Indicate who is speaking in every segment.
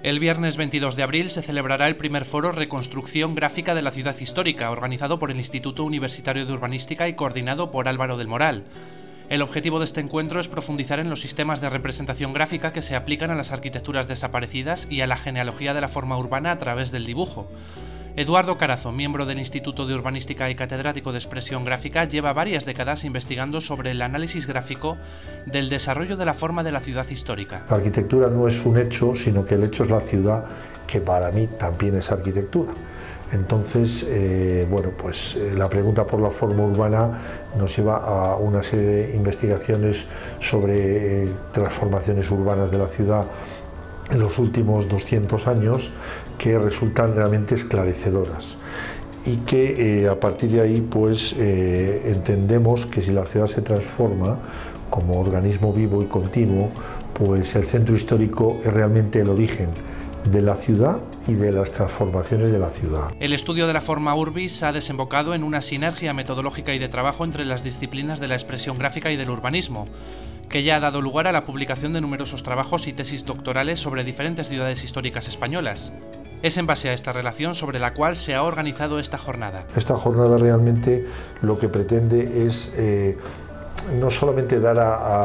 Speaker 1: El viernes 22 de abril se celebrará el primer foro Reconstrucción Gráfica de la Ciudad Histórica, organizado por el Instituto Universitario de Urbanística y coordinado por Álvaro del Moral. El objetivo de este encuentro es profundizar en los sistemas de representación gráfica que se aplican a las arquitecturas desaparecidas y a la genealogía de la forma urbana a través del dibujo. Eduardo Carazo, miembro del Instituto de Urbanística y catedrático de Expresión Gráfica, lleva varias décadas investigando sobre el análisis gráfico del desarrollo de la forma de la ciudad histórica.
Speaker 2: La arquitectura no es un hecho, sino que el hecho es la ciudad, que para mí también es arquitectura. Entonces, la pregunta por la forma urbana nos lleva a una serie de investigaciones sobre transformaciones urbanas de la ciudad en los últimos 200 años que resultan realmente esclarecedoras y que a partir de ahí entendemos que si la ciudad se transforma como organismo vivo y continuo, pues el centro histórico es realmente el origen de la ciudad y de las transformaciones de la ciudad.
Speaker 1: El estudio de la forma urbis ha desembocado en una sinergia metodológica y de trabajo entre las disciplinas de la expresión gráfica y del urbanismo, que ya ha dado lugar a la publicación de numerosos trabajos y tesis doctorales sobre diferentes ciudades históricas españolas. Es en base a esta relación sobre la cual se ha organizado esta jornada.
Speaker 2: Esta jornada realmente lo que pretende es no solamente dar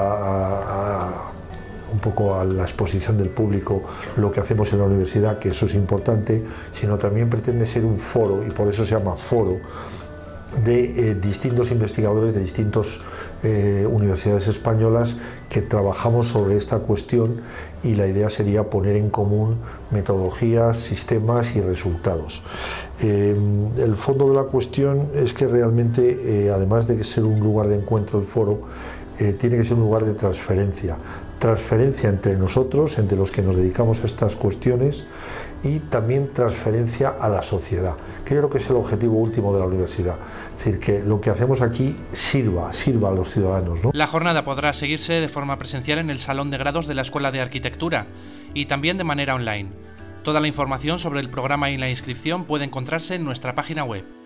Speaker 2: un poco a la exposición del público lo que hacemos en la universidad, que eso es importante, sino también pretende ser un foro, y por eso se llama foro, de distintos investigadores de distintas universidades españolas que trabajamos sobre esta cuestión, y la idea sería poner en común metodologías, sistemas y resultados. El fondo de la cuestión es que realmente, además de ser un lugar de encuentro el foro, tiene que ser un lugar de transferencia entre nosotros, entre los que nos dedicamos a estas cuestiones, y también transferencia a la sociedad, que yo creo que es el objetivo último de la universidad. Es decir, que lo que hacemos aquí sirva a los ciudadanos, ¿no?
Speaker 1: La jornada podrá seguirse de forma presencial en el Salón de Grados de la Escuela de Arquitectura y también de manera online. Toda la información sobre el programa y la inscripción puede encontrarse en nuestra página web.